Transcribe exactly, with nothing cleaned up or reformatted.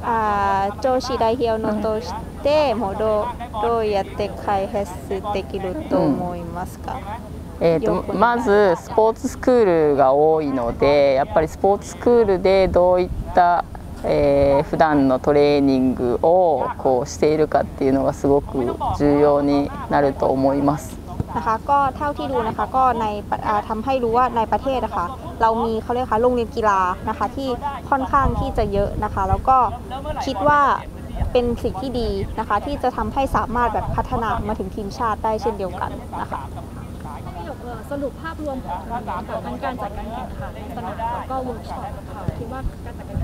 あ女子代表のとしてもどどうやって開発できると思いますか？ えー、とまずスポーツスクールが多いのでやっぱりスポーツスクールでどういった、えー、普段のトレーニングをこうしているかっていうのがすごく重要になると思います。 นะคะก็เท่าที่ดูนะคะก็ในทำให้รู้ว่าในประเทศนะคะเรามีเขาเรียกค่ะโรงเรียนกีฬานะคะที่ค่อนข้างที่จะเยอะนะคะแล้วก็คิดว่าเป็นสิ่งที่ดีนะคะที่จะทำให้สามารถแบบพัฒนามาถึงทีมชาติได้เช่นเดียวกันนะคะสรุปภาพรวมของการจัดการแข่งขันสนามแล้วก็เวิร์กช็อปค่ะคิดว่าการจัดการ